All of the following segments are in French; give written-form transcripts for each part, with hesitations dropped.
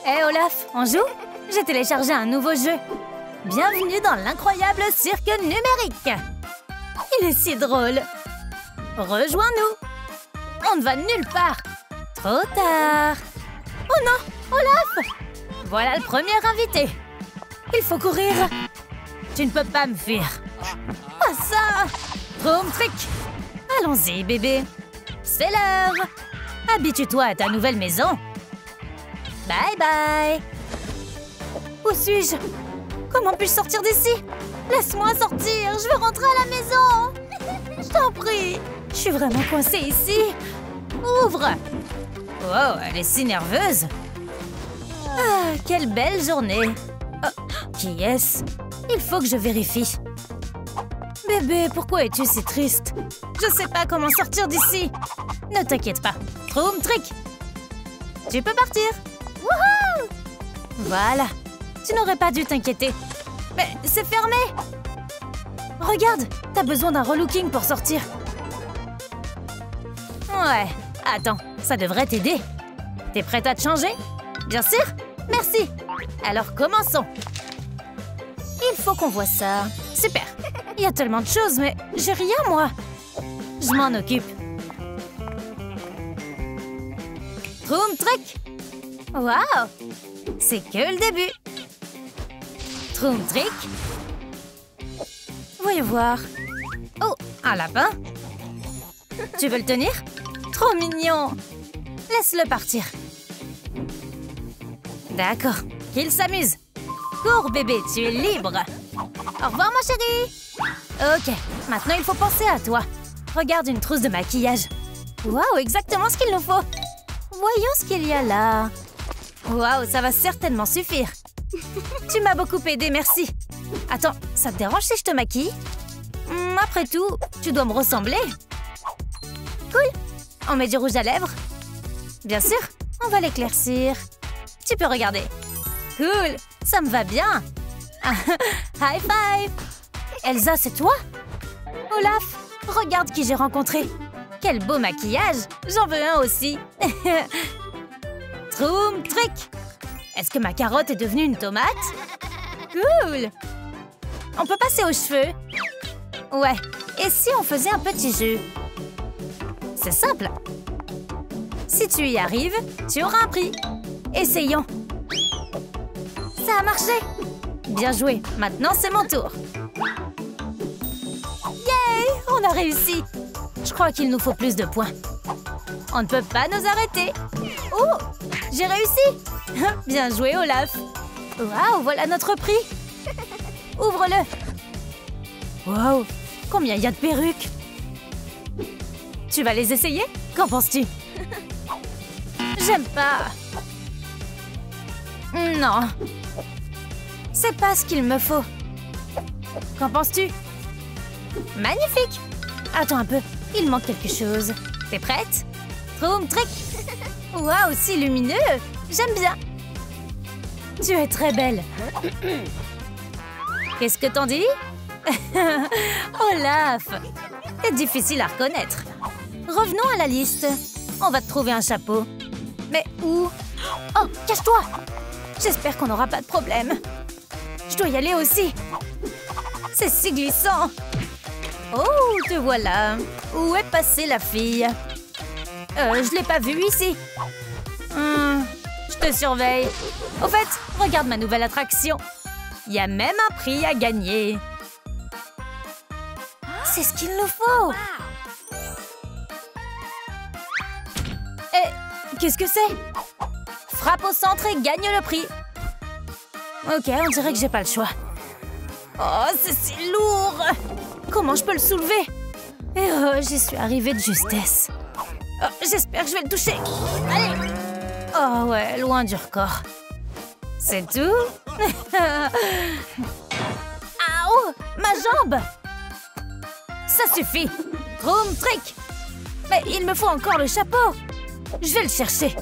Hé Olaf, on joue? J'ai téléchargé un nouveau jeu. Bienvenue dans l'incroyable cirque numérique. Il est si drôle. Rejoins-nous. On ne va nulle part. Trop tard. Oh non, Olaf! Voilà le premier invité. Il faut courir. Tu ne peux pas me fuir. Pas ça! Troom Trick. Allons-y, bébé. C'est l'heure. Habitue-toi à ta nouvelle maison. Bye bye. Où suis-je? Comment puis-je sortir d'ici? Laisse-moi sortir, je veux rentrer à la maison. Je t'en prie. Je suis vraiment coincée ici. Ouvre. Oh, elle est si nerveuse. Ah, quelle belle journée. Oh, qui est-ce? Il faut que je vérifie. Bébé, pourquoi es-tu si triste? Je sais pas comment sortir d'ici. Ne t'inquiète pas. Troom Trick. Tu peux partir. Wouhou! Voilà. Tu n'aurais pas dû t'inquiéter. Mais c'est fermé. Regarde, t'as besoin d'un relooking pour sortir. Ouais, attends, ça devrait t'aider. T'es prête à te changer? Bien sûr. Merci. Alors commençons. Il faut qu'on voit ça. Super. Il y a tellement de choses, mais j'ai rien, moi. Je m'en occupe. Troom Trick. Waouh! C'est que le début. Troom Trick. Voyons voir. Oh, un lapin. Tu veux le tenir? Trop mignon. Laisse-le partir. D'accord, qu'il s'amuse. Cours, bébé, tu es libre. Au revoir, ma chérie. Ok, maintenant il faut penser à toi. Regarde une trousse de maquillage. Waouh, exactement ce qu'il nous faut. Voyons ce qu'il y a là. Waouh, ça va certainement suffire. Tu m'as beaucoup aidé, merci. Attends, ça te dérange si je te maquille? Après tout, tu dois me ressembler. Cool. On met du rouge à lèvres? Bien sûr, on va l'éclaircir. Tu peux regarder. Cool, ça me va bien. High five. Elsa, c'est toi? Olaf, regarde qui j'ai rencontré. Quel beau maquillage. J'en veux un aussi. Troom Trick. Est-ce que ma carotte est devenue une tomate? Cool. On peut passer aux cheveux? Ouais. Et si on faisait un petit jeu? C'est simple. Si tu y arrives, tu auras un prix. Essayons. Ça a marché. Bien joué. Maintenant, c'est mon tour. Yay! On a réussi. Je crois qu'il nous faut plus de points. On ne peut pas nous arrêter. Oh! J'ai réussi. Bien joué, Olaf. Waouh, voilà notre prix. Ouvre-le. Waouh, combien il y a de perruques. Tu vas les essayer? Qu'en penses-tu? J'aime pas. Non. C'est pas ce qu'il me faut. Qu'en penses-tu? Magnifique. Attends un peu, il manque quelque chose. T'es prête? Troom Trick. Waouh, si lumineux. J'aime bien. Tu es très belle. Qu'est-ce que t'en dis? Olaf. C'est difficile à reconnaître. Revenons à la liste. On va te trouver un chapeau. Mais où? Oh, cache-toi. J'espère qu'on n'aura pas de problème. Je dois y aller aussi. C'est si glissant. Oh, te voilà. Où est passée la fille? Je l'ai pas vue ici. Je te surveille. Au fait, regarde ma nouvelle attraction. Il y a même un prix à gagner. C'est ce qu'il nous faut. Et qu'est-ce que c'est? Frappe au centre et gagne le prix. Ok, on dirait que j'ai pas le choix. Oh, c'est si lourd. Comment je peux le soulever? Et oh, j'y suis arrivée de justesse. Oh, j'espère que je vais le toucher. Allez. Oh ouais, loin du record. C'est tout? Aouh, ma jambe. Ça suffit. Troom Trick. Mais il me faut encore le chapeau. Je vais le chercher.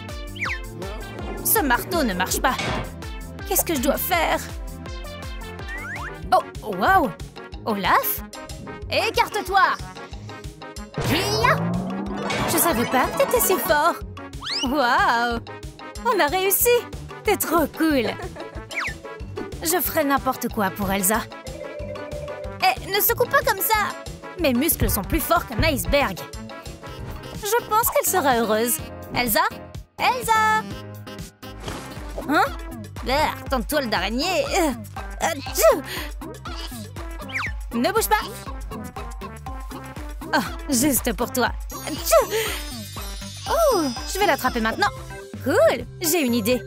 Ce marteau ne marche pas. Qu'est-ce que je dois faire? Oh, waouh. Olaf? Écarte-toi. Hiya! Je savais pas que t'étais si fort. Waouh! On a réussi. T'es trop cool. Je ferai n'importe quoi pour Elsa. Eh, ne secoue pas comme ça. Mes muscles sont plus forts qu'un iceberg. Je pense qu'elle sera heureuse. Elsa? Elsa? Hein? Tente-toile d'araignée. Ne bouge pas. Oh, juste pour toi. Oh, je vais l'attraper maintenant. Cool, j'ai une idée.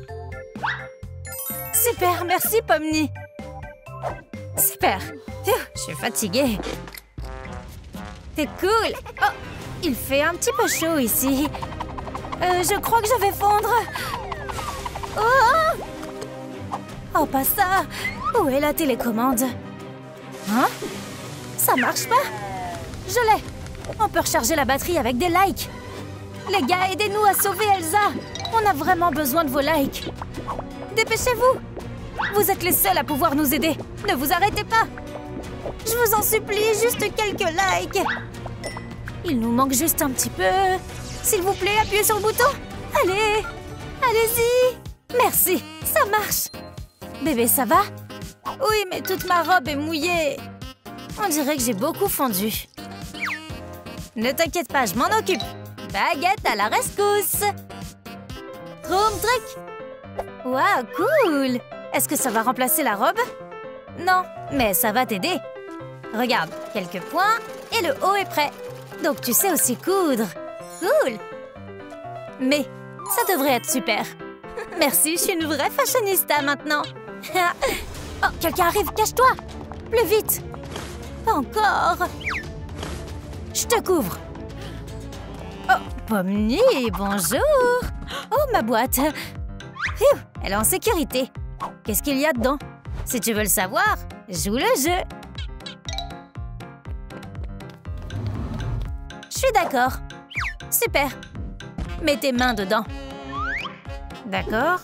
Super, merci Pomni. Super. Je suis fatiguée. T'es cool. Oh, il fait un petit peu chaud ici. Je crois que je vais fondre. Oh! Oh, pas ça. Où est la télécommande? Hein? Ça marche pas? Je l'ai. On peut recharger la batterie avec des likes. Les gars, aidez-nous à sauver Elsa. On a vraiment besoin de vos likes. Dépêchez-vous. Vous êtes les seuls à pouvoir nous aider. Ne vous arrêtez pas. Je vous en supplie, juste quelques likes. Il nous manque juste un petit peu. S'il vous plaît, appuyez sur le bouton. Allez, allez-y. Merci, ça marche. Bébé, ça va? Oui, mais toute ma robe est mouillée. On dirait que j'ai beaucoup fondu. Ne t'inquiète pas, je m'en occupe. Baguette à la rescousse. Troum truc. Waouh, cool. Est-ce que ça va remplacer la robe? Non, mais ça va t'aider. Regarde, quelques points et le haut est prêt. Donc tu sais aussi coudre. Cool. Mais ça devrait être super. Merci, je suis une vraie fashionista maintenant. Oh, quelqu'un arrive, cache-toi. Plus vite. Pas encore. Je te couvre. Oh, Pomni, bonjour. Oh, ma boîte. Phew, elle est en sécurité. Qu'est-ce qu'il y a dedans? Si tu veux le savoir, joue le jeu. Je suis d'accord. Super. Mets tes mains dedans. D'accord.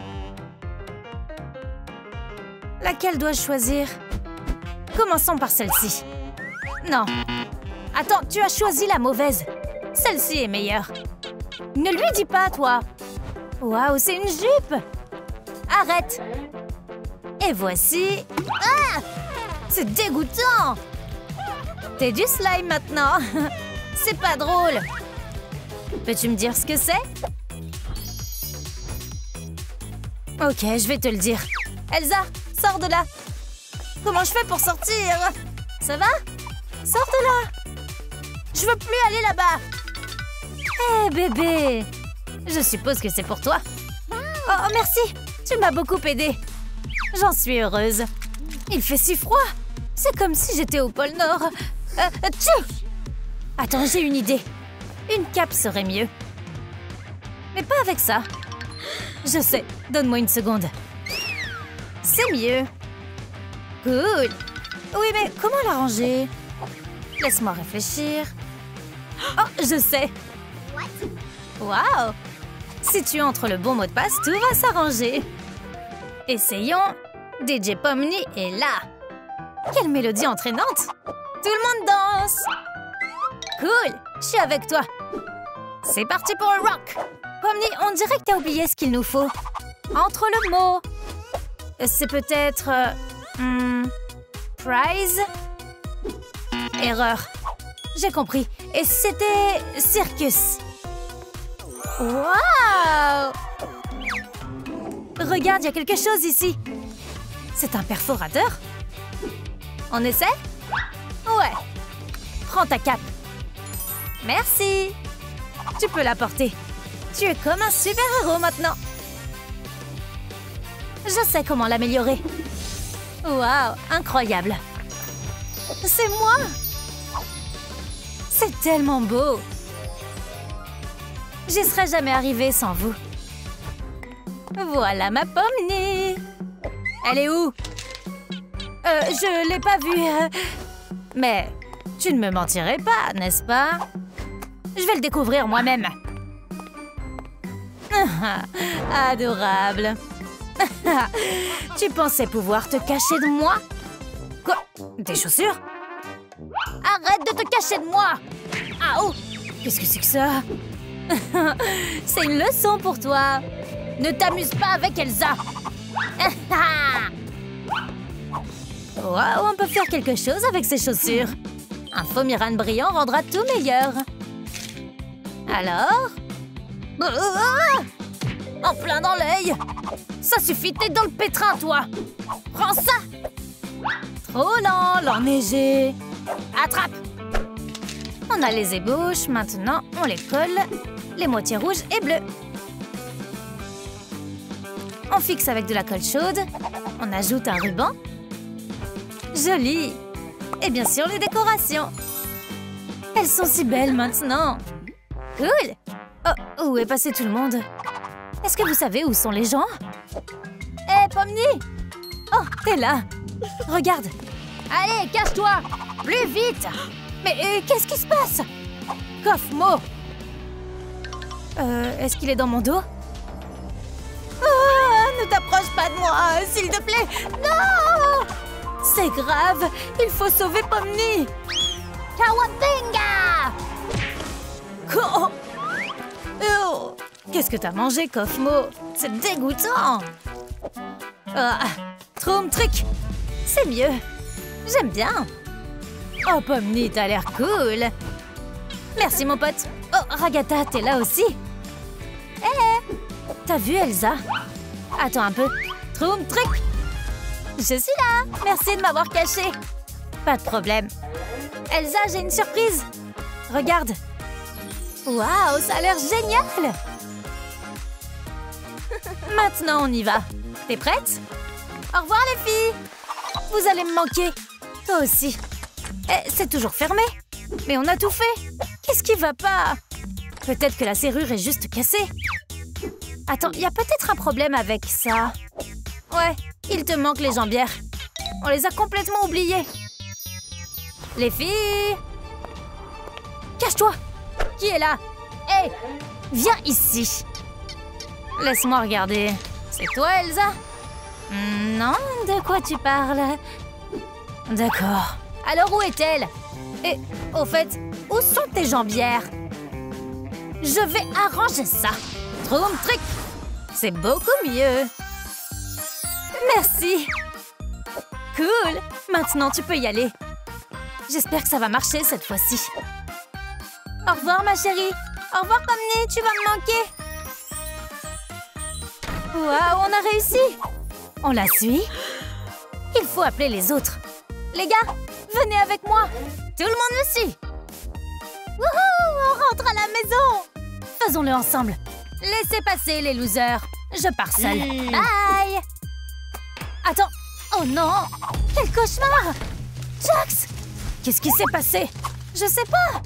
Laquelle dois-je choisir? Commençons par celle-ci. Non. Attends, tu as choisi la mauvaise. Celle-ci est meilleure. Ne lui dis pas, toi. Waouh, c'est une jupe. Arrête. Et voici... Ah! C'est dégoûtant. T'es du slime maintenant. C'est pas drôle. Peux-tu me dire ce que c'est? Ok, je vais te le dire. Elsa, sors de là. Comment je fais pour sortir? Ça va? Sors de là. Je veux plus aller là-bas. Hé, bébé. Je suppose que c'est pour toi. Oh, merci. Tu m'as beaucoup aidée. J'en suis heureuse. Il fait si froid. C'est comme si j'étais au pôle Nord. Attends, j'ai une idée. Une cape serait mieux. Mais pas avec ça. Je sais. Donne-moi une seconde. C'est mieux. Cool. Oui, mais comment l'arranger? Laisse-moi réfléchir. Oh, je sais. Waouh. Si tu entres le bon mot de passe, tout va s'arranger. Essayons. DJ Pomni est là. Quelle mélodie entraînante. Tout le monde danse. Cool. Je suis avec toi. C'est parti pour le rock. Pomni, on dirait que t'as oublié ce qu'il nous faut. Entre le mot. C'est peut-être... prize? Erreur. J'ai compris. Et c'était... circus. Waouh! Regarde, il y a quelque chose ici. C'est un perforateur? On essaie? Ouais. Prends ta cape. Merci. Tu peux la porter. Tu es comme un super-héros maintenant. Je sais comment l'améliorer. Waouh, incroyable. C'est moi. C'est tellement beau. J'y serais jamais arrivée sans vous. Voilà ma Pomni. Elle est où? Je l'ai pas vue. Mais tu ne me mentirais pas, n'est-ce pas? Je vais le découvrir moi-même. Adorable. Tu pensais pouvoir te cacher de moi? Quoi? Tes chaussures? Arrête de te cacher de moi! Ah oh! Qu'est-ce que c'est que ça? C'est une leçon pour toi. Ne t'amuse pas avec Elsa. Wow, on peut faire quelque chose avec ces chaussures. Un faux Miran brillant rendra tout meilleur. Alors? En plein dans l'œil. Ça suffit, t'es dans le pétrin, toi. Prends ça. Trop lent, l'enneigé. Attrape. On a les ébauches, maintenant on les colle. Les moitiés rouges et bleues. On fixe avec de la colle chaude. On ajoute un ruban. Joli. Et bien sûr, les décorations. Elles sont si belles maintenant. Cool. Oh, où est passé tout le monde? Est-ce que vous savez où sont les gens? Hé, Pomni! Oh, t'es là. Regarde. Allez, cache-toi. Plus vite. Mais qu'est-ce qui se passe? Kofmo. Est-ce qu'il est dans mon dos? Ne t'approche pas de moi, s'il te plaît. Non! C'est grave. Il faut sauver Pomni. Kawabinga! Oh. Qu'est-ce que t'as mangé, Kofmo? C'est dégoûtant. Troum Trick. C'est mieux. J'aime bien. Oh, Pomni, t'as l'air cool. Merci, mon pote. Oh, Ragata, t'es là aussi? Hé! T'as vu Elsa? Attends un peu. Troum Trick. Je suis là. Merci de m'avoir caché. Pas de problème. Elsa, j'ai une surprise. Regarde. Waouh, ça a l'air génial. Maintenant, on y va. T'es prête? Au revoir, les filles. Vous allez me manquer. Toi aussi. C'est toujours fermé. Mais on a tout fait. Qu'est-ce qui va pas? Peut-être que la serrure est juste cassée. Attends, il y a peut-être un problème avec ça. Ouais, il te manque les jambières. On les a complètement oubliées. Les filles! Cache-toi! Qui est là? Hé! Viens ici. Laisse-moi regarder. C'est toi, Elsa? Non, de quoi tu parles? D'accord. Alors où est-elle? Et, au fait, où sont tes jambières? Je vais arranger ça. Troum Trick. C'est beaucoup mieux. Merci. Cool. Maintenant, tu peux y aller. J'espère que ça va marcher cette fois-ci. Au revoir, ma chérie. Au revoir, Pomni. Tu vas me manquer. Waouh, on a réussi. On la suit. Il faut appeler les autres. Les gars, venez avec moi. Tout le monde me suit. Wouhou, on rentre à la maison. Faisons-le ensemble. Laissez passer les losers. Je pars seule. Bye. Attends. Oh non. Quel cauchemar. Jax. Qu'est-ce qui s'est passé? Je sais pas.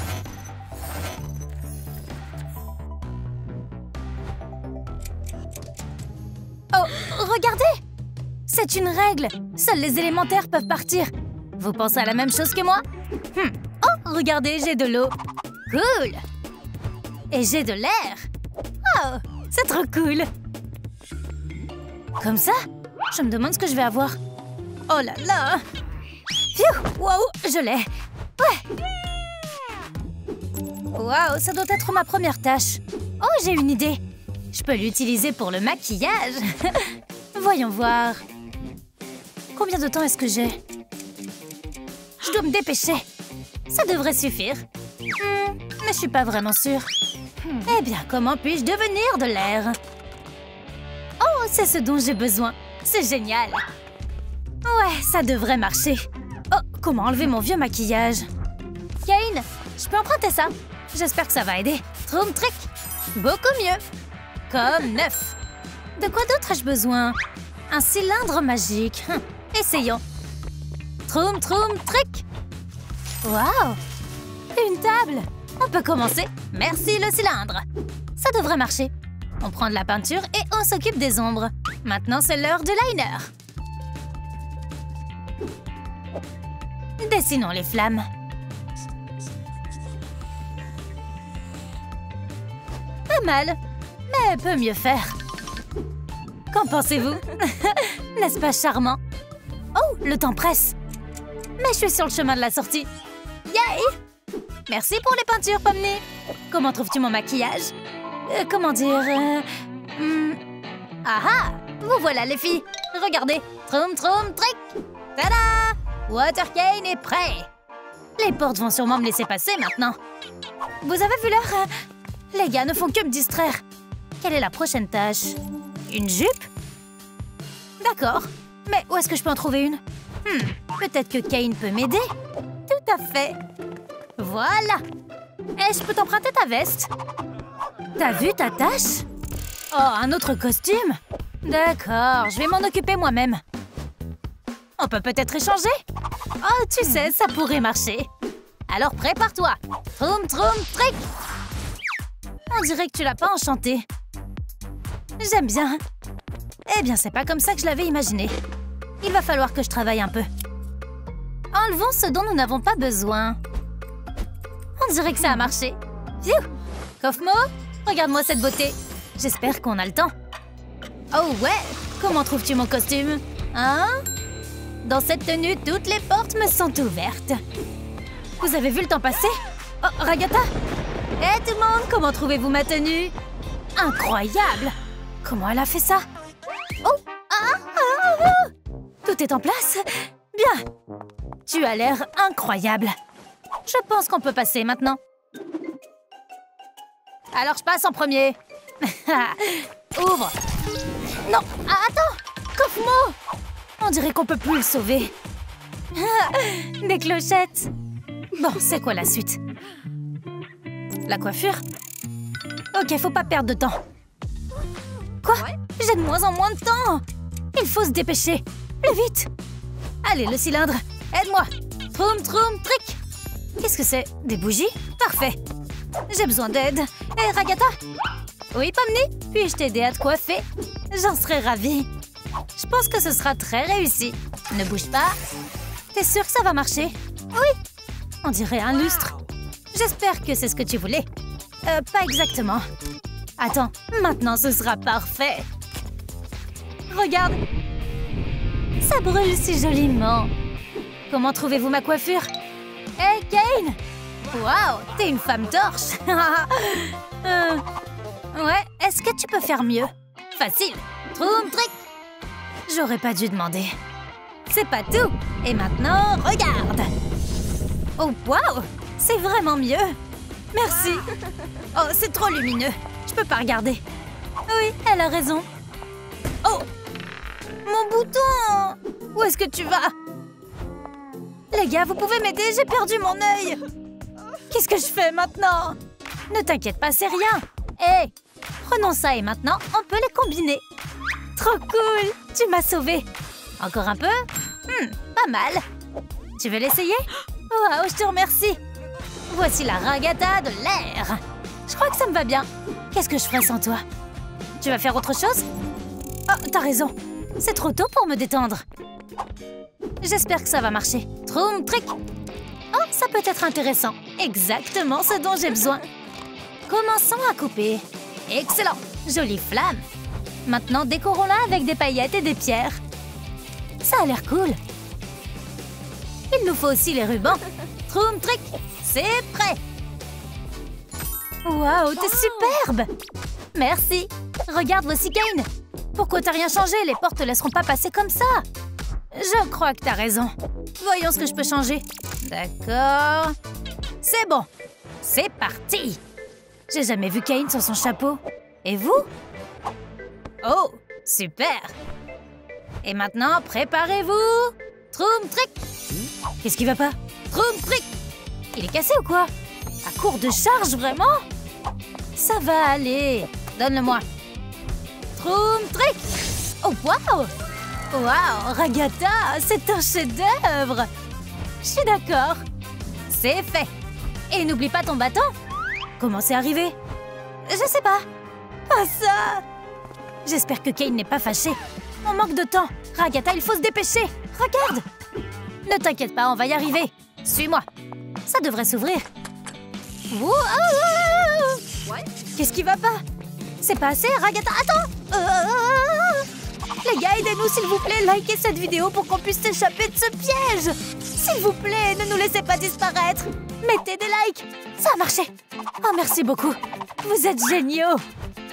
Oh, regardez. C'est une règle. Seuls les élémentaires peuvent partir. Vous pensez à la même chose que moi? Oh, regardez, j'ai de l'eau. Cool. Et j'ai de l'air. Oh, c'est trop cool. Comme ça? Je me demande ce que je vais avoir. Oh là là. Waouh, je l'ai. Ouais. Waouh, ça doit être ma première tâche. Oh, j'ai une idée. Je peux l'utiliser pour le maquillage. Voyons voir. Combien de temps est-ce que j'ai? Je dois me dépêcher. Ça devrait suffire. Mais je suis pas vraiment sûre. Eh bien, comment puis-je devenir de l'air? Oh, c'est ce dont j'ai besoin. C'est génial. Ouais, ça devrait marcher. Oh, comment enlever mon vieux maquillage? Kane, je peux emprunter ça? J'espère que ça va aider. Troum Trick. Beaucoup mieux. Comme neuf. De quoi d'autre ai-je besoin? Un cylindre magique. Essayons. Troum Trick. Waouh! Une table. On peut commencer. Merci le cylindre. Ça devrait marcher. On prend de la peinture et on s'occupe des ombres. Maintenant, c'est l'heure du liner. Dessinons les flammes. Pas mal, mais peut mieux faire. Qu'en pensez-vous? N'est-ce pas charmant? Oh, le temps presse. Mais je suis sur le chemin de la sortie. Yay! Merci pour les peintures, Pomni. Comment trouves-tu mon maquillage? Comment dire? Ah ah! Vous voilà les filles! Regardez! Troum troum trick! Tada! Water Cane est prêt! Les portes vont sûrement me laisser passer maintenant. Vous avez vu l'heure? Les gars ne font que me distraire. Quelle est la prochaine tâche? Une jupe? D'accord. Mais où est-ce que je peux en trouver une? Peut-être que Cain peut m'aider? Tout à fait. Voilà. Je peux t'emprunter ta veste? T'as vu ta tâche? Oh, un autre costume? D'accord, je vais m'en occuper moi-même. On peut peut-être échanger? Oh, tu sais, ça pourrait marcher. Alors prépare-toi. Troum troum trick. On dirait que tu l'as pas enchanté. J'aime bien. Eh bien, c'est pas comme ça que je l'avais imaginé. Il va falloir que je travaille un peu. Enlevons ce dont nous n'avons pas besoin. On dirait que ça a marché. Pfiou! Kofmo, regarde-moi cette beauté. J'espère qu'on a le temps. Oh ouais! Comment trouves-tu mon costume? Hein? Dans cette tenue, toutes les portes me sont ouvertes. Vous avez vu le temps passer? Oh, Ragata! Eh tout le monde, comment trouvez-vous ma tenue? Incroyable! Comment elle a fait ça? Oh! Tout est en place? Bien! Tu as l'air incroyable. Je pense qu'on peut passer maintenant. Alors je passe en premier. Ouvre! Non! Attends! Kofmo! On dirait qu'on peut plus le sauver. Des clochettes! Bon, c'est quoi la suite? La coiffure? Ok, faut pas perdre de temps. Quoi? J'ai de moins en moins de temps! Il faut se dépêcher! Plus vite! Allez, le cylindre! Aide-moi! Troum troum trick! Qu'est-ce que c'est? Des bougies? Parfait! J'ai besoin d'aide. Hé, Ragata? Oui, Pomni? Puis-je t'aider à te coiffer? J'en serais ravie. Je pense que ce sera très réussi. Ne bouge pas. T'es sûre que ça va marcher? Oui. On dirait un lustre. J'espère que c'est ce que tu voulais. Pas exactement. Attends, maintenant ce sera parfait. Regarde. Ça brûle si joliment. Comment trouvez-vous ma coiffure? Hé, Cain! Waouh, t'es une femme torche. Ouais, est-ce que tu peux faire mieux? Facile. Troum trick. J'aurais pas dû demander. C'est pas tout. Et maintenant, regarde. Oh, waouh! C'est vraiment mieux. Merci. Oh, c'est trop lumineux. Je peux pas regarder. Oui, elle a raison. Oh! Mon bouton! Où est-ce que tu vas? Les gars, vous pouvez m'aider? J'ai perdu mon œil. Qu'est-ce que je fais maintenant? Ne t'inquiète pas, c'est rien. Hé! Prenons ça et maintenant, on peut les combiner. Trop cool! Tu m'as sauvée. Encore un peu? Pas mal. Tu veux l'essayer? Waouh, je te remercie. Voici la Ragata de l'air. Je crois que ça me va bien. Qu'est-ce que je ferais sans toi? Tu vas faire autre chose? Oh, t'as raison. C'est trop tôt pour me détendre. J'espère que ça va marcher. Troum trick. Oh, ça peut être intéressant. Exactement ce dont j'ai besoin. Commençons à couper. Excellent. Jolie flamme. Maintenant, décorons-la avec des paillettes et des pierres. Ça a l'air cool. Il nous faut aussi les rubans. Troum trick. C'est prêt. Waouh, t'es superbe. Merci. Regarde, voici Cain. Pourquoi t'as rien changé? Les portes te laisseront pas passer comme ça. Je crois que t'as raison. Voyons ce que je peux changer. D'accord. C'est bon. C'est parti. J'ai jamais vu Cain sans son chapeau. Et vous? Oh, super. Et maintenant, préparez-vous. Troum trick. Qu'est-ce qui va pas? Troum trick. Il est cassé ou quoi? À court de charge, vraiment? Ça va aller. Donne-le-moi. Troum trick. Oh, waouh. Waouh, Ragata, c'est un chef-d'œuvre. Je suis d'accord. C'est fait. Et n'oublie pas ton bâton. Comment c'est arrivé? Je sais pas. Pas ça. J'espère que Cain n'est pas fâché. On manque de temps. Ragata, il faut se dépêcher. Regarde. Ne t'inquiète pas, on va y arriver. Suis-moi. Ça devrait s'ouvrir. Wow. Qu'est-ce qui va pas? C'est pas assez, Ragata. Attends. Les gars, aidez-nous s'il vous plaît. Likez cette vidéo pour qu'on puisse s'échapper de ce piège. S'il vous plaît, ne nous laissez pas disparaître. Mettez des likes. Ça a marché. Oh, merci beaucoup. Vous êtes géniaux.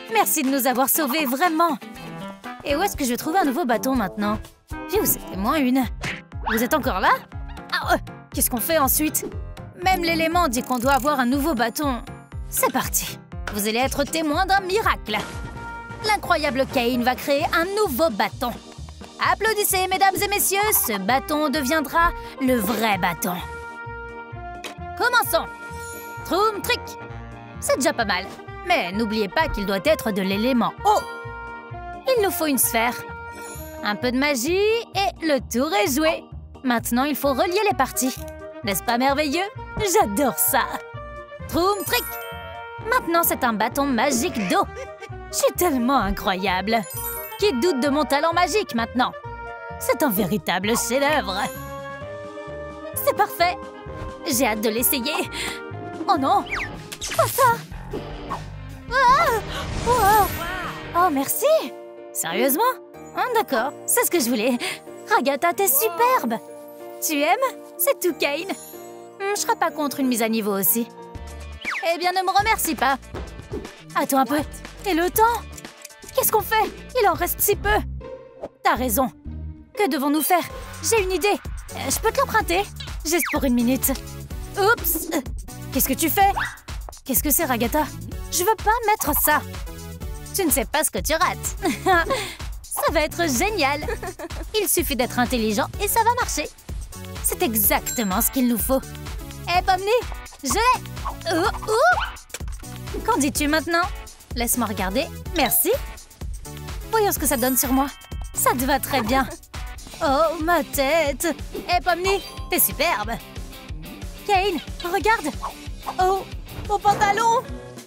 Merci de nous avoir sauvés, vraiment. Et où est-ce que je vais trouver un nouveau bâton maintenant? Phew, c'était moins une. Vous êtes encore là? Ah, qu'est-ce qu'on fait ensuite? Même l'élément dit qu'on doit avoir un nouveau bâton. C'est parti. Vous allez être témoin d'un miracle. L'incroyable Cain va créer un nouveau bâton. Applaudissez, mesdames et messieurs, ce bâton deviendra le vrai bâton. Commençons. Troum trick. C'est déjà pas mal. Mais n'oubliez pas qu'il doit être de l'élément eau. Il nous faut une sphère. Un peu de magie et le tour est joué. Maintenant, il faut relier les parties. N'est-ce pas merveilleux? J'adore ça. Troum trick. Maintenant, c'est un bâton magique d'eau. Je suis tellement incroyable. Qui doute de mon talent magique maintenant? C'est un véritable chef-d'œuvre. C'est parfait. J'ai hâte de l'essayer. Oh non! Quoi ça? Ah! Wow! Oh, merci! Sérieusement? D'accord, c'est ce que je voulais. Ragatha, t'es superbe! Tu aimes? C'est tout, Cain. Je serais pas contre une mise à niveau aussi. Eh bien, ne me remercie pas. Attends un peu. Et le temps? Qu'est-ce qu'on fait? Il en reste si peu. T'as raison. Que devons-nous faire? J'ai une idée. Je peux te l'emprunter? Juste pour une minute. Oups! Qu'est-ce que tu fais? Qu'est-ce que c'est, Ragatha? Je veux pas mettre ça. Tu ne sais pas ce que tu rates. Ça va être génial. Il suffit d'être intelligent et ça va marcher. C'est exactement ce qu'il nous faut. Hé, Pomni, je l'ai. Qu'en dis-tu maintenant? Laisse-moi regarder. Merci. Voyons ce que ça donne sur moi. Ça te va très bien. Oh, ma tête. Hé, Pomni, t'es superbe. Cain, regarde. Oh, mon pantalon.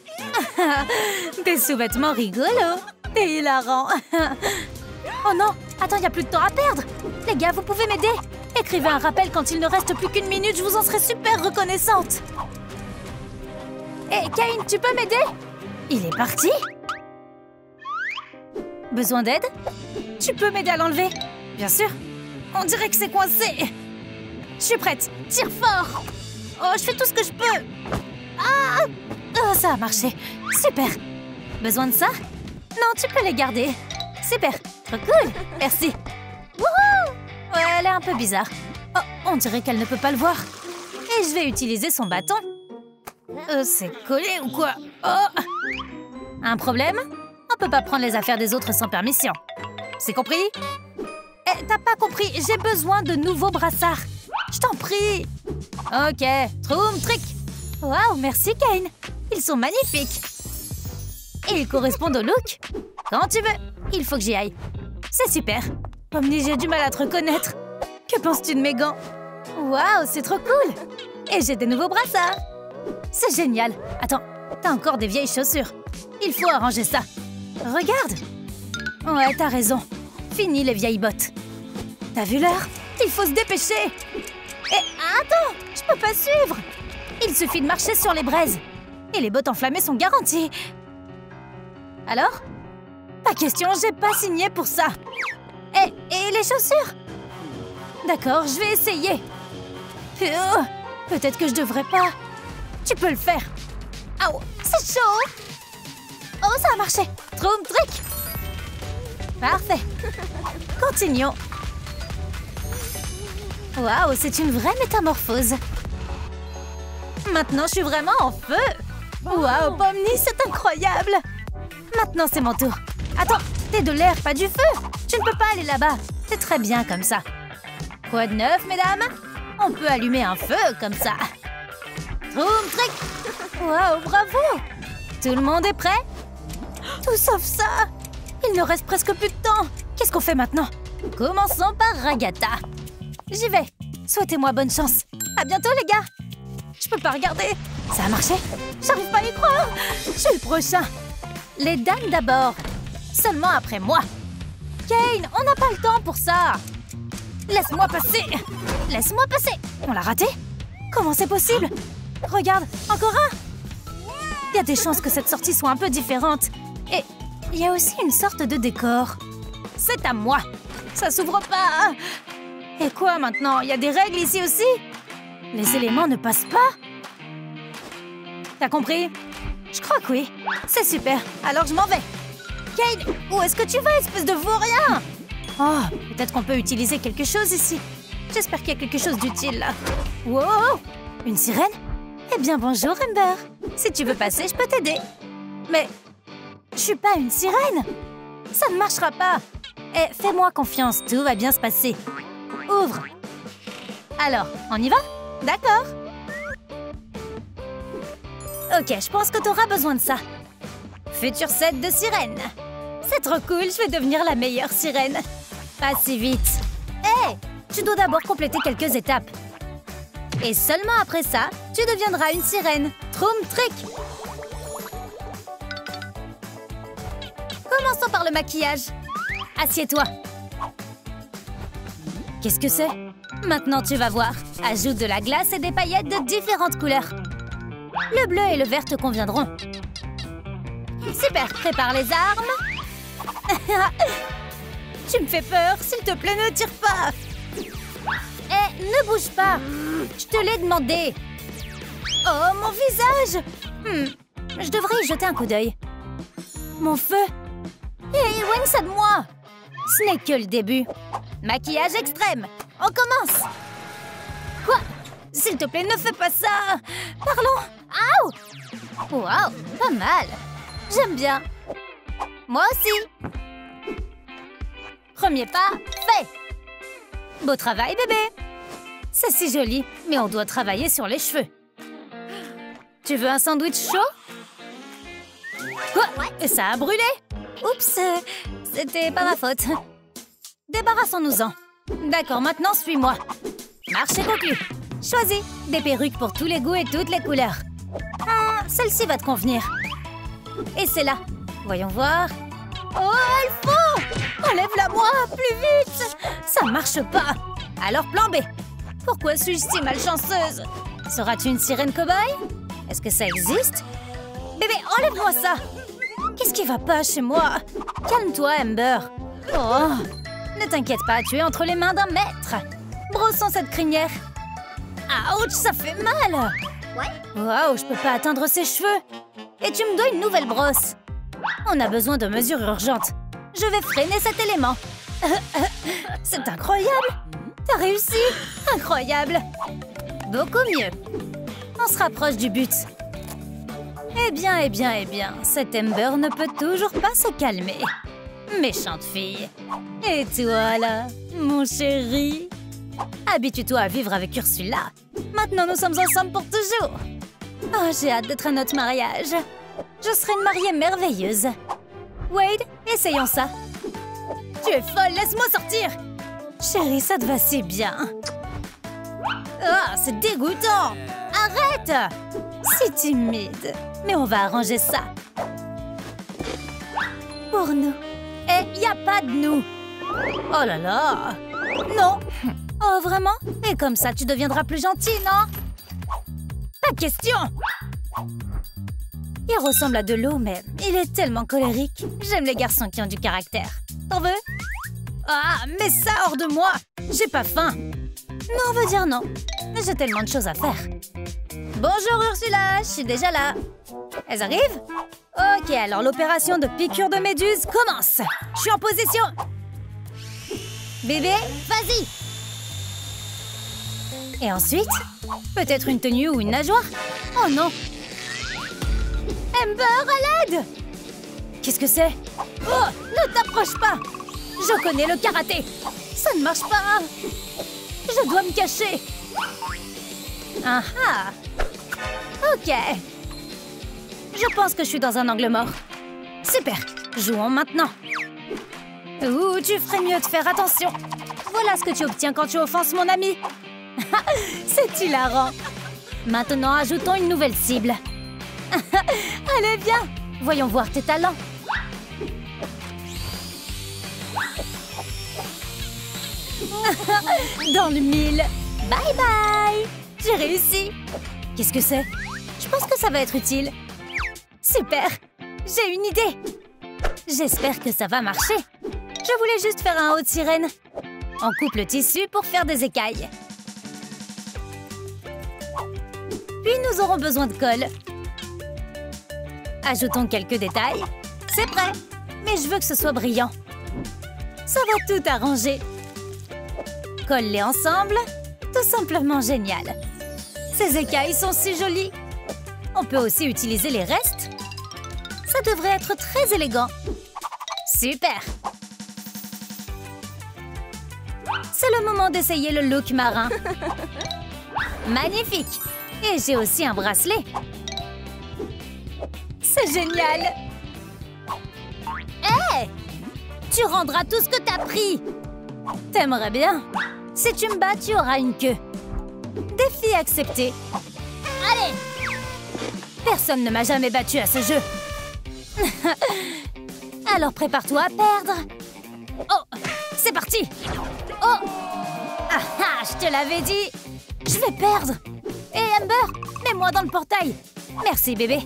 Tes sous-vêtements rigolos. T'es hilarant. Oh non, attends, il n'y a plus de temps à perdre. Les gars, vous pouvez m'aider? Écrivez un rappel quand il ne reste plus qu'une minute, je vous en serai super reconnaissante. Hé, Cain, tu peux m'aider? Il est parti. Besoin d'aide? Tu peux m'aider à l'enlever? Bien sûr. On dirait que c'est coincé. Je suis prête. Tire fort. Oh, je fais tout ce que je peux. Ah! Oh, ça a marché. Super. Besoin de ça? Non, tu peux les garder. Super. Trop cool. Merci. Wouhou! Ouais, elle est un peu bizarre. Oh, on dirait qu'elle ne peut pas le voir. Et je vais utiliser son bâton. C'est collé ou quoi? Oh! Un problème? On peut pas prendre les affaires des autres sans permission. C'est compris? Eh, t'as pas compris. J'ai besoin de nouveaux brassards. Je t'en prie. Ok. Troum trick. Waouh, merci, Cain. Ils sont magnifiques. Et ils correspondent au look. Quand tu veux. Il faut que j'y aille. C'est super. Pomni, j'ai du mal à te reconnaître. Que penses-tu de mes gants? Waouh, c'est trop cool. Et j'ai des nouveaux brassards. C'est génial. Attends, t'as encore des vieilles chaussures. Il faut arranger ça. Regarde. Ouais, t'as raison. Fini les vieilles bottes. T'as vu l'heure? Il faut se dépêcher. Et attends, je peux pas suivre. Il suffit de marcher sur les braises. Et les bottes enflammées sont garanties. Alors? Pas question, j'ai pas signé pour ça. Et les chaussures? D'accord, je vais essayer. Peut-être que je devrais pas. Tu peux le faire. Aouh, c'est chaud. Oh, ça a marché. Troum trick. Parfait. Continuons. Waouh, c'est une vraie métamorphose. Maintenant, je suis vraiment en feu. Waouh, Pomni, c'est incroyable. Maintenant, c'est mon tour. Attends, t'es de l'air, pas du feu. Tu ne peux pas aller là-bas. C'est très bien comme ça. Quoi de neuf, mesdames? On peut allumer un feu comme ça. Troum trick. Waouh, bravo. Tout le monde est prêt? Tout sauf ça. Il ne reste presque plus de temps. Qu'est-ce qu'on fait maintenant? Commençons par Ragatha. J'y vais. Souhaitez-moi bonne chance. À bientôt, les gars. Je peux pas regarder. Ça a marché? J'arrive pas à y croire. Je suis le prochain. Les dames d'abord. Seulement après moi. Cain, on n'a pas le temps pour ça. Laisse-moi passer. Laisse-moi passer. On l'a raté? Comment c'est possible? Regarde, encore un. Il y a des chances que cette sortie soit un peu différente. Et il y a aussi une sorte de décor. C'est à moi. Ça s'ouvre pas. Et quoi maintenant? Il y a des règles ici aussi? Les éléments ne passent pas? T'as compris? Je crois que oui. C'est super. Alors je m'en vais. Kate, où est-ce que tu vas, espèce de vaurien? Oh, peut-être qu'on peut utiliser quelque chose ici. J'espère qu'il y a quelque chose d'utile là. Wow! Une sirène? Eh bien, bonjour, Amber. Si tu veux passer, je peux t'aider. Mais je suis pas une sirène. Ça ne marchera pas. Eh, fais-moi confiance, tout va bien se passer. Ouvre. Alors, on y va? D'accord. Ok, je pense que tu auras besoin de ça. Futur set de sirène. C'est trop cool, je vais devenir la meilleure sirène. Pas si vite. Hé, tu dois d'abord compléter quelques étapes. Et seulement après ça, tu deviendras une sirène. Troum trick. Commençons par le maquillage. Assieds-toi. Qu'est-ce que c'est? Maintenant, tu vas voir. Ajoute de la glace et des paillettes de différentes couleurs. Le bleu et le vert te conviendront. Super, prépare les armes. Tu me fais peur, s'il te plaît, ne tire pas. Eh, ne bouge pas. Je te l'ai demandé. Oh, mon visage. Je devrais y jeter un coup d'œil. Mon feu. Hé, éloigne ça de moi. Ce n'est que le début. Maquillage extrême. On commence. Quoi? S'il te plaît, ne fais pas ça. Parlons. Aouh. Waouh, pas mal. J'aime bien. Moi aussi. Premier pas, fait. Beau travail, bébé. C'est si joli, mais on doit travailler sur les cheveux. Tu veux un sandwich chaud? Quoi? Ça a brûlé? Oups, c'était pas ma faute. Débarrassons-nous-en. D'accord, maintenant suis-moi. Marché conclu. Choisis des perruques pour tous les goûts et toutes les couleurs. Celle-ci va te convenir. Et c'est là. Voyons voir. Oh, elles font! Enlève-la moi, plus vite! Ça marche pas. Alors plan B. Pourquoi suis-je si malchanceuse? Seras-tu une sirène cow-boy? Est-ce que ça existe? Bébé, enlève-moi ça! Qu'est-ce qui va pas chez moi? Calme-toi, Amber. Oh, ne t'inquiète pas, tu es entre les mains d'un maître. Brossons cette crinière. Ouch, ça fait mal! Waouh, je peux pas atteindre ses cheveux. Et tu me dois une nouvelle brosse. On a besoin de mesures urgentes. Je vais freiner cet élément. C'est incroyable! T'as réussi! Incroyable! Beaucoup mieux. On se rapproche du but. Eh bien, cette Amber ne peut toujours pas se calmer. Méchante fille. Et toi, là, mon chéri? Habitue-toi à vivre avec Ursula. Maintenant, nous sommes ensemble pour toujours. Oh, j'ai hâte d'être à notre mariage. Je serai une mariée merveilleuse. Wade, essayons ça. Tu es folle, laisse-moi sortir. Chérie, ça te va si bien. Ah, c'est dégoûtant. Arrête. C'est timide. Mais on va arranger ça. Pour nous. Et y a pas de nous. Oh là là. Non. Oh, vraiment? Et comme ça, tu deviendras plus gentille, non? Pas de question. Il ressemble à de l'eau, mais il est tellement colérique. J'aime les garçons qui ont du caractère. T'en veux? Ah, mais ça hors de moi. J'ai pas faim. Mais on veut dire non. J'ai tellement de choses à faire. Bonjour Ursula, je suis déjà là. Elles arrivent? Ok, alors l'opération de piqûre de méduse commence. Je suis en position. Bébé, vas-y. Et ensuite, peut-être une tenue ou une nageoire? Oh non. Amber, à l'aide! Qu'est-ce que c'est? Oh, ne t'approche pas! Je connais le karaté. Ça ne marche pas. Je dois me cacher. Ah ah. Ok. Je pense que je suis dans un angle mort. Super. Jouons maintenant. Ouh, tu ferais mieux de faire attention. Voilà ce que tu obtiens quand tu offenses mon ami. C'est hilarant. Maintenant, ajoutons une nouvelle cible. Allez, viens. Voyons voir tes talents. Dans le mille. Bye bye. J'ai réussi. Qu'est-ce que c'est? Je pense que ça va être utile. Super. J'ai une idée. J'espère que ça va marcher. Je voulais juste faire un haut de sirène. On coupe le tissu pour faire des écailles. Puis nous aurons besoin de colle. Ajoutons quelques détails. C'est prêt. Mais je veux que ce soit brillant. Ça va tout arranger. Colle-les ensemble. Tout simplement génial. Ces écailles sont si jolies. On peut aussi utiliser les restes. Ça devrait être très élégant. Super. C'est le moment d'essayer le look marin. Magnifique. Et j'ai aussi un bracelet. C'est génial. Hé! Tu rendras tout ce que t'as pris. T'aimerais bien. Si tu me bats, tu auras une queue. Défi accepté. Allez! Personne ne m'a jamais battu à ce jeu. Alors prépare-toi à perdre. Oh! C'est parti! Oh! Ah ah! Je te l'avais dit! Je vais perdre! Hé Amber! Mets-moi dans le portail! Merci bébé!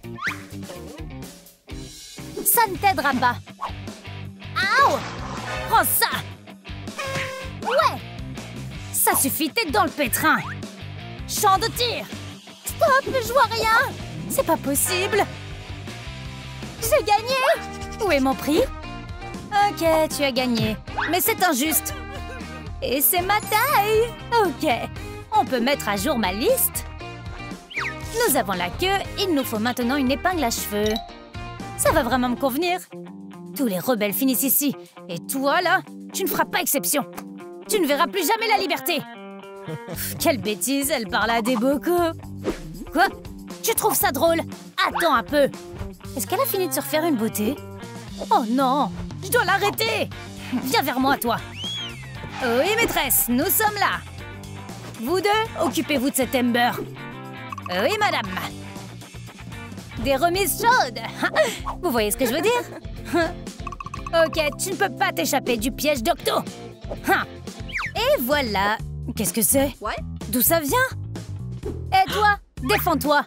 Ça ne t'aidera pas. Aouh! Prends ça! Ouais! Ça suffit, t'es dans le pétrin! Champ de tir! Stop! Je vois rien! C'est pas possible! J'ai gagné! Où est mon prix? Ok, tu as gagné. Mais c'est injuste. Et c'est ma taille! Ok, on peut mettre à jour ma liste. Nous avons la queue, il nous faut maintenant une épingle à cheveux. Ça va vraiment me convenir. Tous les rebelles finissent ici. Et toi, là, tu ne feras pas exception. Tu ne verras plus jamais la liberté. Pff, quelle bêtise, elle parle à des bocaux. Quoi? Tu trouves ça drôle? Attends un peu. Est-ce qu'elle a fini de se refaire une beauté? Oh non! Je dois l'arrêter! Viens vers moi, toi. Oui, maîtresse, nous sommes là. Vous deux, occupez-vous de cet Amber. Oui, madame. Des remises chaudes. Vous voyez ce que je veux dire? Ok, tu ne peux pas t'échapper du piège d'Octo. Et voilà. Qu'est-ce que c'est? D'où ça vient? Et toi, défends-toi.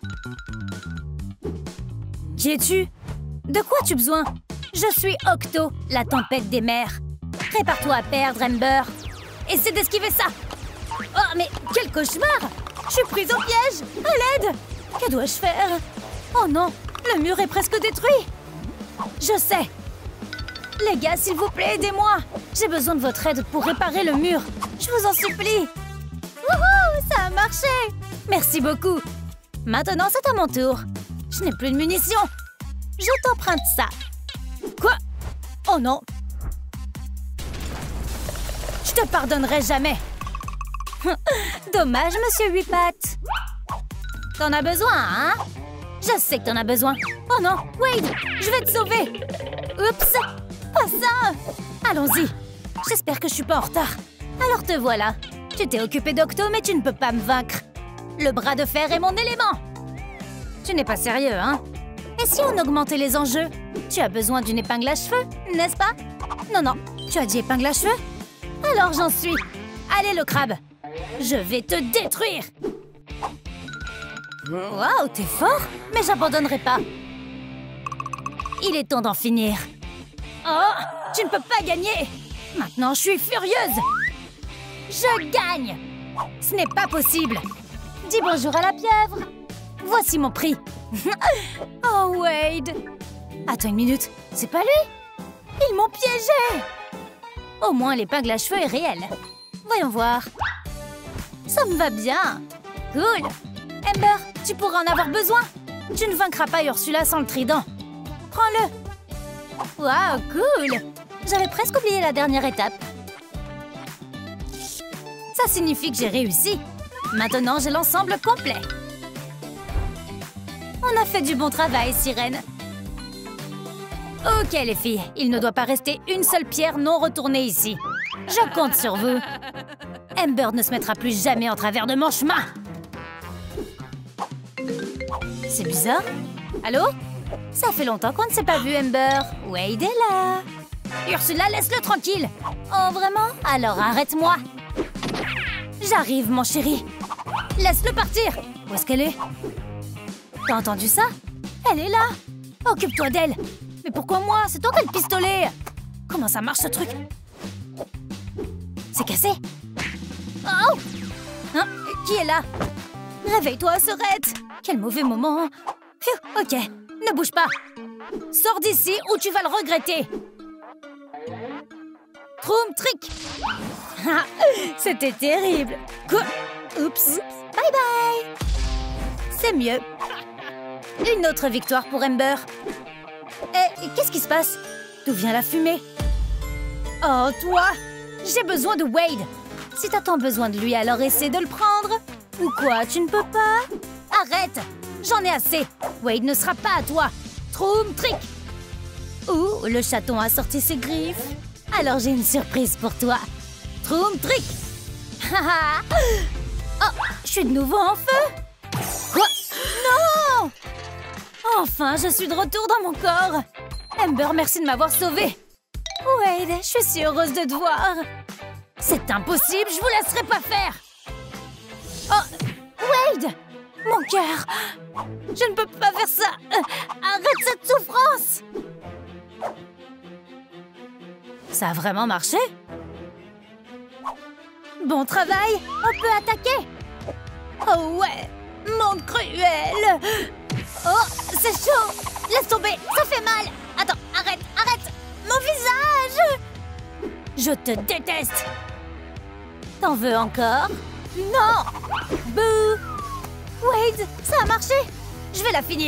Qui es-tu? De quoi as-tu besoin? Je suis Octo, la tempête des mers. Prépare-toi à perdre, Amber. Essaie d'esquiver ça. Oh, mais quel cauchemar! Je suis prise au piège! À l'aide! Que dois-je faire? Oh non, le mur est presque détruit. Je sais. Les gars, s'il vous plaît, aidez-moi. J'ai besoin de votre aide pour réparer le mur. Je vous en supplie. Wouhou, ça a marché. Merci beaucoup. Maintenant, c'est à mon tour. Je n'ai plus de munitions. Je t'emprunte ça. Quoi? Oh non. Je te pardonnerai jamais. Dommage, monsieur Huitpattes. T'en as besoin, hein? Je sais que t'en as besoin. Oh non, Wade, je vais te sauver. Oups, pas ça. Allons-y. J'espère que je suis pas en retard. Alors te voilà. Tu t'es occupé d'Octo, mais tu ne peux pas me vaincre. Le bras de fer est mon élément. Tu n'es pas sérieux, hein? Et si on augmentait les enjeux? Tu as besoin d'une épingle à cheveux, n'est-ce pas? Non, non, tu as dit épingle à cheveux? Alors j'en suis. Allez, le crabe. Je vais te détruire. Waouh, t'es fort, mais j'abandonnerai pas. Il est temps d'en finir. Oh, tu ne peux pas gagner. Maintenant, je suis furieuse. Je gagne. Ce n'est pas possible. Dis bonjour à la pieuvre. Voici mon prix. Oh, Wade. Attends une minute, c'est pas lui? Ils m'ont piégé. Au moins, l'épingle à cheveux est réelle. Voyons voir. Ça me va bien. Cool. Amber, tu pourras en avoir besoin. Tu ne vaincras pas Ursula sans le trident. Prends-le. Waouh, cool. J'avais presque oublié la dernière étape. Ça signifie que j'ai réussi. Maintenant, j'ai l'ensemble complet. On a fait du bon travail, sirène. Ok, les filles, il ne doit pas rester une seule pierre non retournée ici. Je compte sur vous. Amber ne se mettra plus jamais en travers de mon chemin. C'est bizarre. Allô? Ça fait longtemps qu'on ne s'est pas vu, Amber. Wade est là. Ursula, laisse-le tranquille. Oh, vraiment? Alors arrête-moi. J'arrive, mon chéri. Laisse-le partir. Où est-ce qu'elle est? T'as entendu ça? Elle est là. Occupe-toi d'elle. Mais pourquoi moi? C'est toi qui as le pistolet. Comment ça marche, ce truc? C'est cassé. Oh! Hein? Qui est là? Réveille-toi, Sorette. Quel mauvais moment. Pfiou, ok. Ne bouge pas. Sors d'ici ou tu vas le regretter. Troum Trick. C'était terrible. Quoi? Oups. Bye bye. C'est mieux. Une autre victoire pour Amber. Et qu'est-ce qui se passe? D'où vient la fumée? Oh, toi! J'ai besoin de Wade. Si t'as tant besoin de lui, alors essaie de le prendre. Ou quoi, tu ne peux pas? Arrête! J'en ai assez. Wade ne sera pas à toi. Troum Trick. Ouh, le chaton a sorti ses griffes. Alors j'ai une surprise pour toi. Troum Trick. Oh, je suis de nouveau en feu. Quoi? Non! Enfin, je suis de retour dans mon corps. Amber, merci de m'avoir sauvée. Wade, je suis si heureuse de te voir. C'est impossible, je vous laisserai pas faire. Oh, Wade! Mon cœur! Je ne peux pas faire ça! Arrête cette souffrance! Ça a vraiment marché? Bon travail! On peut attaquer! Oh ouais! Monde cruel! Oh, c'est chaud! Laisse tomber! Ça fait mal! Attends, arrête! Arrête! Mon visage! Je te déteste! T'en veux encore? Non! Bouh! Wade, ça a marché! Je vais la finir!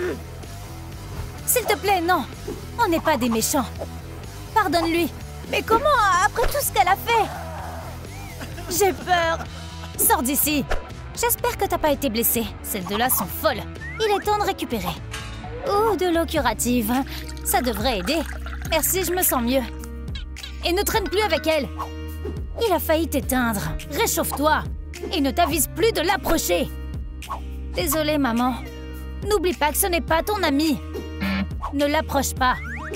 S'il te plaît, non! On n'est pas des méchants! Pardonne-lui! Mais comment, après tout ce qu'elle a fait? J'ai peur! Sors d'ici! J'espère que t'as pas été blessée. Ces deux-là sont folles. Il est temps de récupérer. Oh, de l'eau curative. Ça devrait aider. Merci, je me sens mieux. Et ne traîne plus avec elle. Il a failli t'éteindre. Réchauffe-toi. Et ne t'avise plus de l'approcher. Désolée, maman. N'oublie pas que ce n'est pas ton ami. Ne l'approche pas.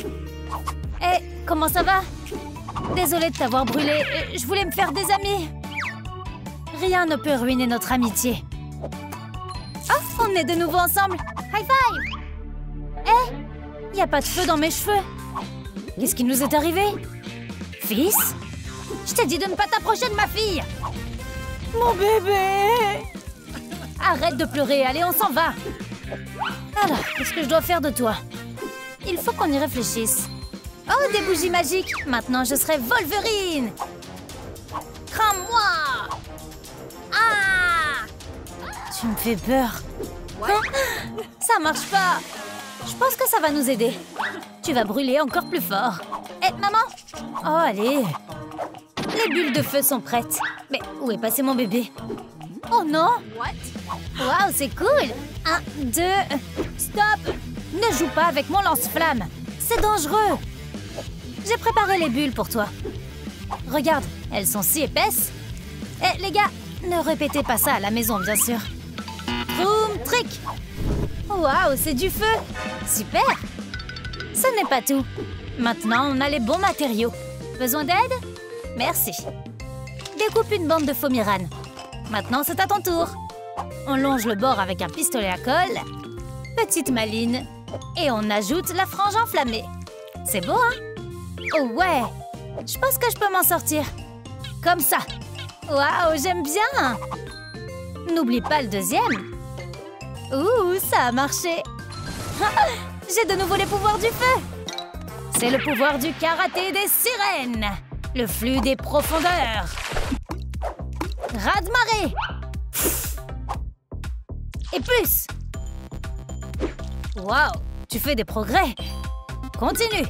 Hé, comment ça va? Désolée de t'avoir brûlé. Je voulais me faire des amis. Rien ne peut ruiner notre amitié. Oh, on est de nouveau ensemble. High five! Hé, il n'y a pas de feu dans mes cheveux. Qu'est-ce qui nous est arrivé? Fils? Je t'ai dit de ne pas t'approcher de ma fille. Mon bébé! Arrête de pleurer, allez, on s'en va. Alors, qu'est-ce que je dois faire de toi? Il faut qu'on y réfléchisse. Oh, des bougies magiques! Maintenant, je serai Wolverine! Crame-moi! Ah! Tu me fais peur. Hein? Ça marche pas. Je pense que ça va nous aider. Tu vas brûler encore plus fort. Hé, maman! Oh, allez! Les bulles de feu sont prêtes. Mais où est passé mon bébé? Oh non! Waouh, c'est cool! 1, 2... Stop! Ne joue pas avec mon lance-flamme. C'est dangereux. J'ai préparé les bulles pour toi. Regarde, elles sont si épaisses. Eh, les gars, ne répétez pas ça à la maison, bien sûr. Troum Trick! Waouh, c'est du feu! Super! Ce n'est pas tout. Maintenant, on a les bons matériaux. Besoin d'aide? Merci. Découpe une bande de Fomirane. Maintenant, c'est à ton tour. On longe le bord avec un pistolet à colle. Petite maline. Et on ajoute la frange enflammée. C'est beau, hein? Oh ouais! Je pense que je peux m'en sortir. Comme ça. Waouh, j'aime bien! N'oublie pas le deuxième. Ouh, ça a marché. J'ai de nouveau les pouvoirs du feu. C'est le pouvoir du karaté des sirènes. Le flux des profondeurs. Raz-de-marée. Et plus. Waouh, tu fais des progrès. Continue.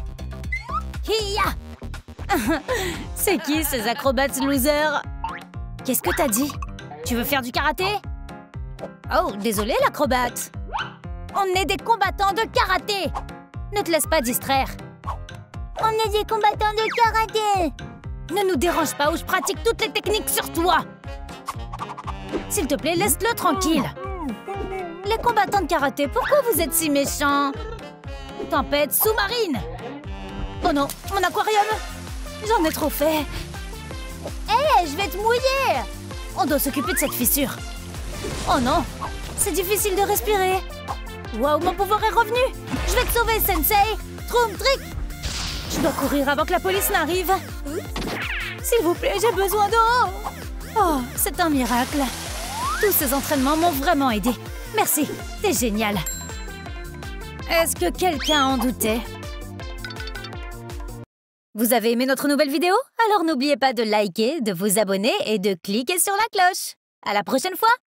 Hiya. C'est qui ces acrobates losers? Qu'est-ce que t'as dit? Tu veux faire du karaté? Oh, désolé l'acrobate. On est des combattants de karaté. Ne te laisse pas distraire. On est des combattants de karaté. Ne nous dérange pas ou je pratique toutes les techniques sur toi. S'il te plaît, laisse-le tranquille. Les combattants de karaté, pourquoi vous êtes si méchants? Tempête sous-marine. Oh non, mon aquarium. J'en ai trop fait. Hé, je vais te mouiller. On doit s'occuper de cette fissure. Oh non, c'est difficile de respirer. Waouh, mon pouvoir est revenu. Je vais te sauver, Sensei. Troum Trick. Je dois courir avant que la police n'arrive. S'il vous plaît, j'ai besoin d'eau. Oh, c'est un miracle. Tous ces entraînements m'ont vraiment aidé. Merci, t'es génial. Est-ce que quelqu'un en doutait? Vous avez aimé notre nouvelle vidéo? Alors n'oubliez pas de liker, de vous abonner et de cliquer sur la cloche. À la prochaine fois!